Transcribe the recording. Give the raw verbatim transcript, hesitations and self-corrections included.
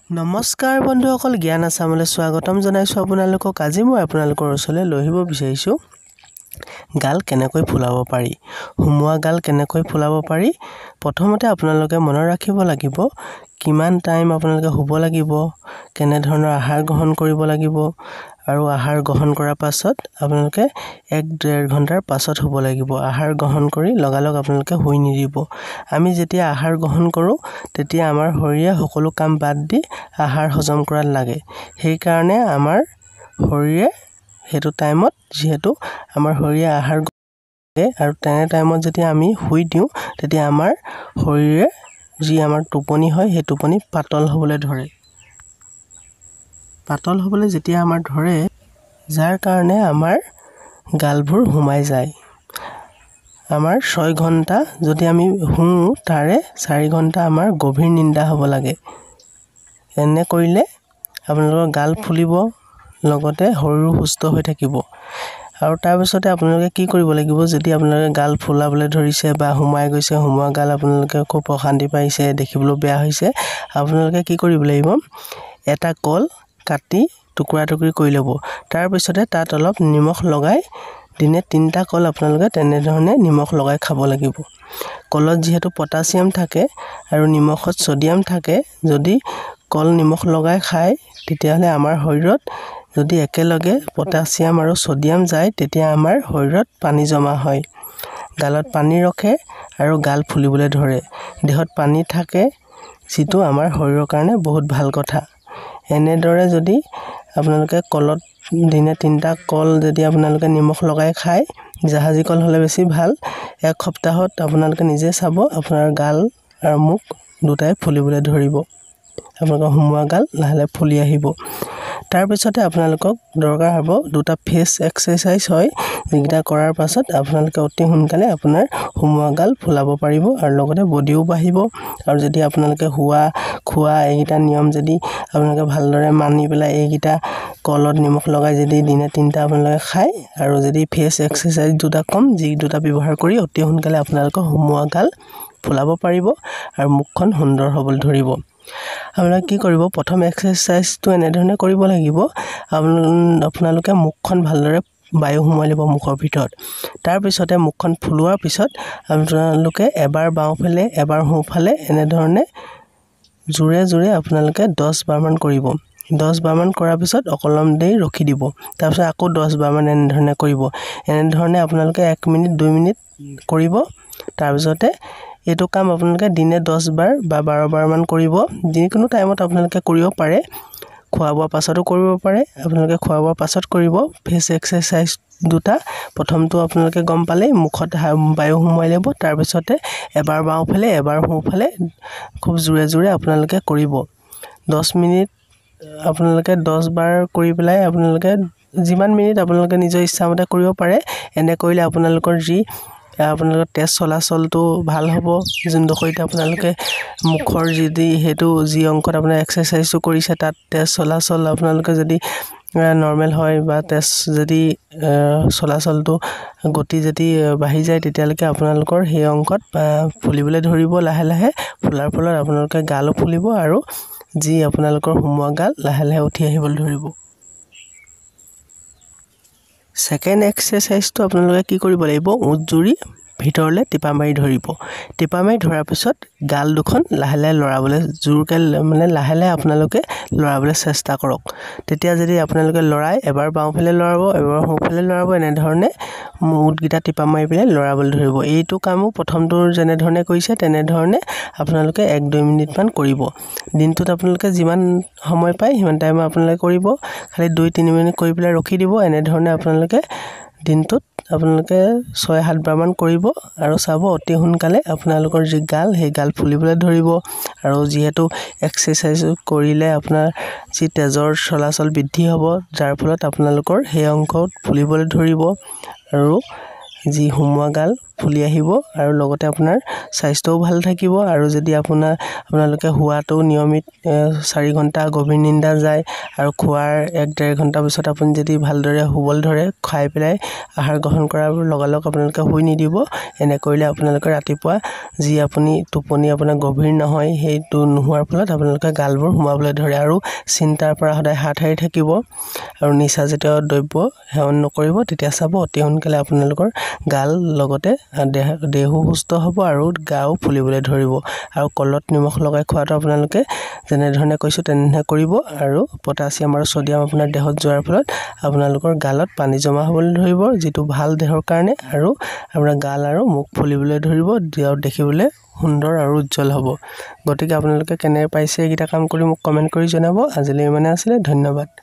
নমস্কাৰ বন্ধুসকল, জ্ঞান আছামলৈ স্বাগতম জনাইছোঁ আপোনালোকক। আজি মই আপোনালোকৰ ওচৰলৈ লৈ আহিব বিচাৰিছোঁ গাল কেনেকৈ ফুলাব পাৰি, হুমুৱা গাল কেনেকৈ ফুলাব পাৰি। প্ৰথমতে আপোনালোকে মনত ৰাখিব লাগিব কিমান টাইম আপোনালোকে শুব লাগিব, কেনে ধৰণৰ আহাৰ গ্ৰহণ কৰিব লাগিব, আৰু আহাৰ গ্ৰহণ কৰাৰ পাছত আপোনালোকে এক ডেৰ ঘণ্টাৰ পাছত শুব লাগিব। আহাৰ গ্ৰহণ কৰি লগালগ আপোনালোকে শুই নিদিব। আমি যেতিয়া আহাৰ গ্ৰহণ কৰোঁ তেতিয়া আমাৰ শৰীৰে সকলো কাম বাদ দি আহাৰ হজম কৰাত লাগে। সেইকাৰণে আমাৰ শৰীৰে সেইটো টাইমত যিহেতু আমাৰ শৰীৰে আহাৰ কৰে আৰু তেনে টাইমত যেতিয়া আমি শুই দিওঁ তেতিয়া আমাৰ শৰীৰে যি আমাৰ টোপনি হয় সেই টোপনি পাতল হ'বলৈ ধৰে। পাতল হ'বলৈ যেতিয়া আমাৰ ধৰে, যাৰ কাৰণে আমাৰ গালবোৰ সোমাই যায়। আমাৰ ছয় ঘণ্টা যদি আমি শুওঁ তাৰে চাৰি ঘণ্টা আমাৰ গভীৰ নিন্দা হ'ব লাগে। এনে কৰিলে আপোনালোকৰ গাল ফুলিব, লগতে শৰীৰো সুস্থ হৈ থাকিব। আৰু তাৰপিছতে আপোনালোকে কি কৰিব লাগিব, যদি আপোনালোকে গাল ফুলাবলৈ ধৰিছে বা সোমাই গৈছে, সোমোৱা গাল আপোনালোকে খুব অশান্তি পাইছে, দেখিবলৈ বেয়া হৈছে, আপোনালোকে কি কৰিব লাগিব, এটা কল কাটি টুকুৰা টুকুৰি কৰি ল'ব। তাৰপিছতে তাত অলপ নিমখ লগাই দিনে তিনিটা কল আপোনালোকে তেনেধৰণে নিমখ লগাই খাব লাগিব। কলত যিহেতু পটাছিয়াম থাকে আৰু নিমখত ছ'ডিয়াম থাকে, যদি কল নিমখ লগাই খায় তেতিয়াহ'লে আমাৰ শৰীৰত যদি একেলগে পটাছিয়াম আৰু ছ'ডিয়াম যায় তেতিয়া আমাৰ শৰীৰত পানী জমা হয়, গালত পানী ৰখে আৰু গাল ফুলিবলৈ ধৰে। দেহত পানী থাকে, যিটো আমাৰ শৰীৰৰ কাৰণে বহুত ভাল কথা। এনেদৰে যদি আপোনালোকে কলত দিনে তিনিটা কল যদি আপোনালোকে নিমখ লগাই খায়, জাহাজী কল হ'লে বেছি ভাল, এক সপ্তাহত আপোনালোকে নিজে চাব আপোনাৰ গাল আৰু মুখ দুটাই ফুলিবলৈ ধৰিব। আপোনালোকৰ হুমুৱা গাল লাহে লাহে ফুলি আহিব। তাৰপিছতে আপোনালোকক দৰকাৰ হ'ব দুটা ফেচ এক্সাৰচাইজ হয়, যিকেইটা কৰাৰ পাছত আপোনালোকে অতি সোনকালে আপোনাৰ হুমুৱা গাল ফুলাব পাৰিব আৰু লগতে বডিও বাঢ়িব। আৰু যদি আপোনালোকে শোৱা খোৱা এইকেইটা নিয়ম যদি আপোনালোকে ভালদৰে মানি পেলাই এইকেইটা কলত নিমখ লগাই যদি দিনে তিনিটা আপোনালোকে খায় আৰু যদি ফেচ এক্সাৰচাইজ দুটা কম যি দুটা ব্যৱহাৰ কৰি অতি সোনকালে আপোনালোকৰ হুমুৱা গাল ফুলাব পাৰিব আৰু মুখখন সুন্দৰ হ'বলৈ ধৰিব। আপোনালোকে কি কৰিব, প্ৰথম এক্সাৰচাইজটো এনেধৰণে কৰিব লাগিব, আপোনালোকে মুখখন ভালদৰে বায়ু সোমাই ল'ব মুখৰ ভিতৰত। তাৰপিছতে মুখখন ফুলোৱাৰ পিছত আপোনালোকে এবাৰ বাওঁফালে এবাৰ সোঁফালে এনেধৰণে জোৰে জোৰে আপোনালোকে দহ বাৰমান কৰিব। দহ বাৰমান কৰাৰ পিছত অকলম দেৰি ৰখি দিব। তাৰপিছত আকৌ দহ বাৰমান এনেধৰণে কৰিব। এনেধৰণে আপোনালোকে এক মিনিট দুই মিনিট কৰিব। তাৰপিছতে এইটো কাম আপোনালোকে দিনে দহ বাৰ বা বাৰ বাৰমান কৰিব। যিকোনো টাইমত আপোনালোকে কৰিব পাৰে, খোৱা বোৱাৰ পাছতো কৰিব পাৰে। আপোনালোকে খোৱা বোৱাৰ পাছত কৰিব ফেচ এক্সাৰচাইজ দুটা। প্ৰথমটো আপোনালোকে গম পালেই, মুখত বায়ু সোমোৱাই ল'ব। তাৰপিছতে এবাৰ বাওঁফালে এবাৰ সোঁফালে খুব জোৰে জোৰে আপোনালোকে কৰিব। দহ মিনিট আপোনালোকে দহ বাৰ কৰি পেলাই আপোনালোকে যিমান মিনিট আপোনালোকে নিজৰ ইচ্ছামতে কৰিব পাৰে। এনে কৰিলে আপোনালোকৰ যি আপোনালোকৰ তেজ চলাচলটো ভাল হ'ব। যোনডোখৰত আপোনালোকে মুখৰ যদি সেইটো যি অংশত আপোনাৰ এক্সাৰচাইজটো কৰিছে তাত তেজ চলাচল আপোনালোকে যদি নৰ্মেল হয় বা তেজ যদি চলাচলটো গতি যদি বাঢ়ি যায় তেতিয়ালৈকে আপোনালোকৰ সেই অংশত ফুলিবলৈ ধৰিব। লাহে লাহে ফুলাৰ ফলত আপোনালোকে গালো ফুলিব আৰু যি আপোনালোকৰ হুমুৱা গাল লাহে লাহে উঠি আহিবলৈ ধৰিব। ছেকেণ্ড এক্সাৰচাইজটো আপোনালোকে কি কৰিব লাগিব, উঠ জুৰি ভিতৰলৈ টিপা মাৰি ধৰিব। টিপা মাৰি ধৰাৰ পিছত গাল দুখন লাহে লাহে লৰাবলৈ জোৰকৈ মানে লাহে লাহে আপোনালোকে লৰাবলৈ চেষ্টা কৰক। তেতিয়া যদি আপোনালোকে লৰাই এবাৰ বাওঁফালে লৰাব এবাৰ সোঁফালে লৰাব, এনেধৰণে মুঠকেইটা টিপা মাৰি পেলাই লৰাবলৈ ধৰিব। এইটো কামো প্ৰথমটোৰ যেনেধৰণে কৰিছে তেনেধৰণে আপোনালোকে এক দুই মিনিটমান কৰিব। দিনটোত আপোনালোকে যিমান সময় পায় সিমান টাইম আপোনালোকে কৰিব। খালি দুই তিনি মিনিট কৰি পেলাই ৰখি দিব। এনেধৰণে আপোনালোকে দিনটোত আপোনালোকে ছয় সাত বাৰমান কৰিব আৰু চাব অতি সোনকালে আপোনালোকৰ যি গাল সেই গাল ফুলিবলৈ ধৰিব। আৰু যিহেতু এক্সাৰচাইজ কৰিলে আপোনাৰ যি তেজৰ চলাচল বৃদ্ধি হ'ব, যাৰ ফলত আপোনালোকৰ সেই অংশত ফুলিবলৈ ধৰিব আৰু যি হুমুৱা গাল ফুলি আহিব আৰু লগতে আপোনাৰ স্বাস্থ্যও ভাল থাকিব আৰু যদি আপোনাৰ আপোনালোকে শুৱাটো নিয়মিত চাৰি ঘণ্টা গভীৰ নিন্দা যায় আৰু খোৱাৰ এক ডেৰ ঘণ্টা পিছত আপুনি যদি ভালদৰে শুবলৈ ধৰে খাই পেলাই আহাৰ গ্ৰহণ কৰাৰ লগালগ আপোনালোকে শুই নিদিব এনে কৰিলে আপোনালোকে ৰাতিপুৱা যি আপুনি টোপনি আপোনাৰ গভীৰ নহয় সেইটো নোহোৱাৰ ফলত আপোনালোকে গালবোৰ সোমাবলৈ ধৰে আৰু চিন্তাৰ পৰা সদায় হাত সাৰি থাকিব আৰু নিচাজাতীয় দ্ৰব্য সেৱন নকৰিব তেতিয়া চাব অতি সোনকালে আপোনালোকৰ গাল লগতে দেহো সুস্থ হ'ব আৰু গাও ফুলিবলৈ ধৰিব আৰু কলত নিমখ লগাই খোৱাটো আপোনালোকে যেনে ধৰণে কৈছো তেনেধৰণে কৰিব আৰু পটাছিয়াম আৰু সোডিয়াম আপোনাৰ দেহত যোৱাৰ ফলত আপোনালোকৰ গালত পানী জমা হ'বলৈ ধৰিব যেটো ভাল দেহৰ কাৰণে আৰু আপোনাৰ গাল আৰু মুখ ফুলিবলৈ ধৰিব আৰু দেখিবলৈ সুন্দৰ আৰু উজ্জ্বল হ'ব গতিকে আপোনালোকে কেনে পাইছে এইটা কাম কৰি মোক কমেন্ট কৰি জনাব আজিলৈ মানে আছিল ধন্যবাদ।